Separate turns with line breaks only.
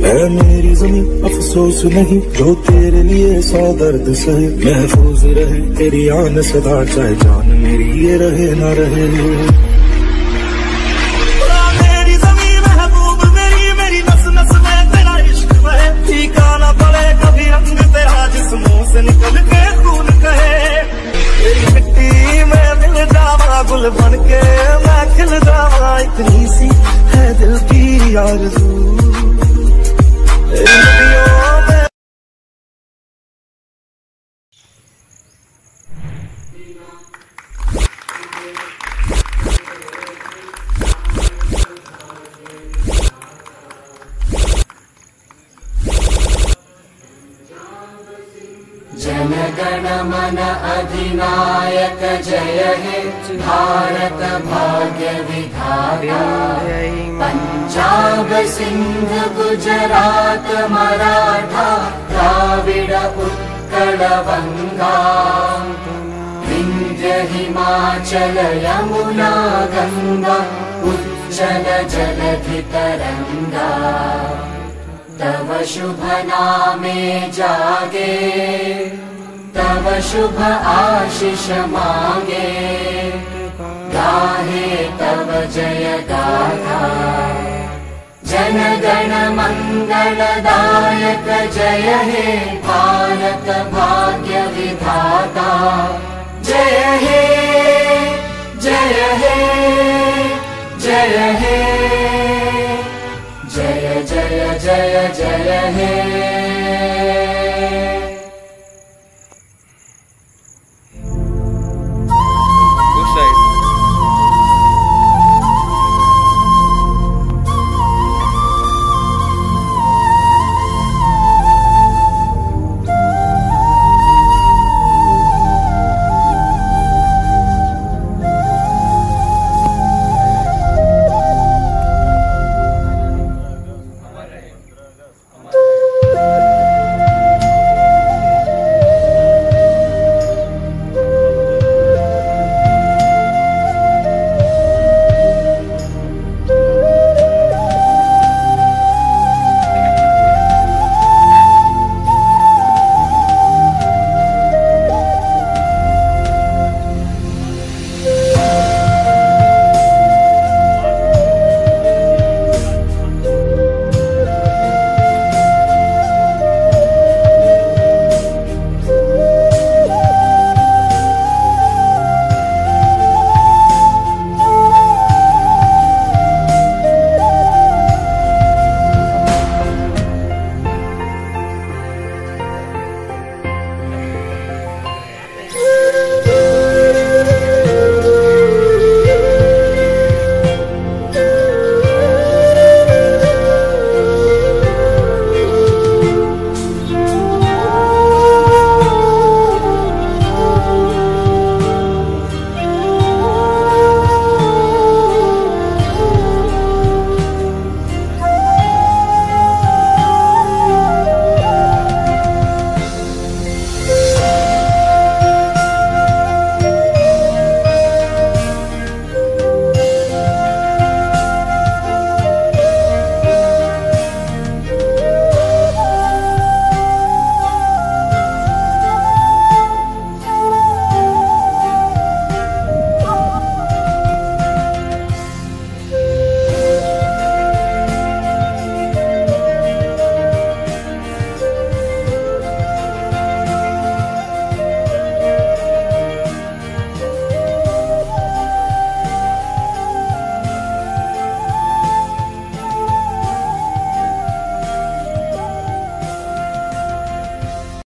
है मेरी जमीन अफसोस नहीं, जो तेरे लिए 100 दर्द सहे। महफूज रहे तेरी आन सदा, चाहे जान मेरी ये रहे ना रहे। मेरी जमीन महबूब मेरी, मेरी नस नस में तेरा इश्क बहे। फीका ना पड़े कभी रंग तेरा, जिस मुंह से निकल के खून कहे। तेरी मिट्टी में मिल जावा, गुल बन के मैं खिल जावा। इतनी सी है दिल की आरज़ू।
जन गण मन अधिनायक जय हे, भारत भाग्य विधाता। पंजाब सिंध गुजरात मराठा, द्राविड उत्कल बंगा। विंध्य हिमाचल यमुना गंगा, उच्चल जलधि तरंगा। तव शुभ नामे जागे, तव शुभ आशीष मांगे। गाहे तव जय गाथा, जन गण मंगलदायक जय हे, भारत भाग्य विधाता। जय हे जय हे जय हे, जय जय जय जय हे।